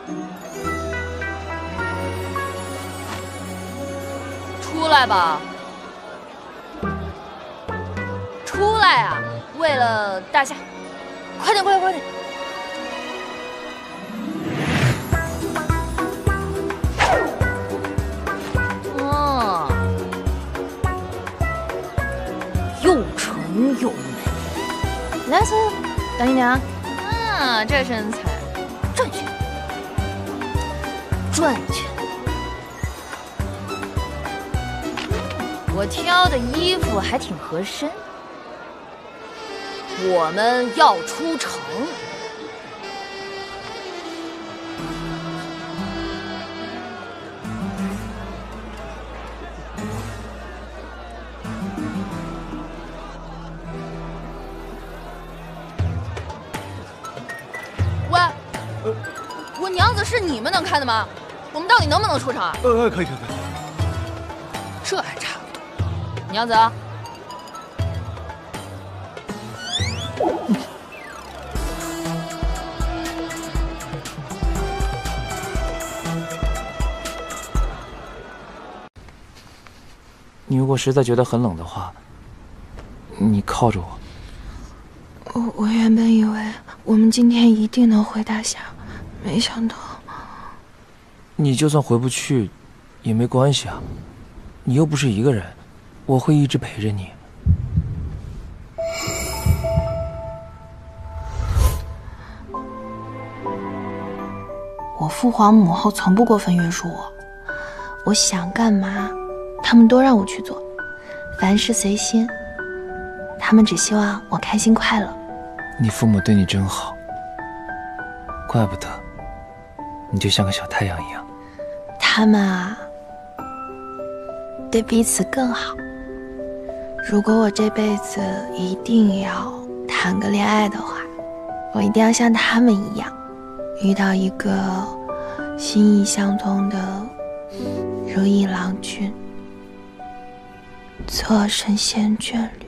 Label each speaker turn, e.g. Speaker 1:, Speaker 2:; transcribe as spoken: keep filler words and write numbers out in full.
Speaker 1: 出来吧，出来啊！为了大夏，快点，快点，快点！哦，又纯又美，来，走，大姨娘。啊，这身材，转圈，转圈。 我挑的衣服还挺合身，我们要出城。喂，呃、我娘子是你们能看的吗？我们到底能不能出城？
Speaker 2: 呃，可以，可以，可以。
Speaker 1: 这还差不多。 娘子，
Speaker 3: 你如果实在觉得很冷的话，你靠着我。
Speaker 4: 我我原本以为我们今天一定能回大夏，没想到。
Speaker 3: 你就算回不去，也没关系啊，你又不是一个人。 我会一直陪着你。
Speaker 4: 我父皇母后从不过分约束我，我想干嘛，他们都让我去做，凡事随心。他们只希望我开心快乐。
Speaker 3: 你父母对你真好，怪不得你就像个小太阳一样。
Speaker 4: 他们啊，对彼此更好。 如果我这辈子一定要谈个恋爱的话，我一定要像他们一样，遇到一个心意相通的如意郎君，做神仙眷侣。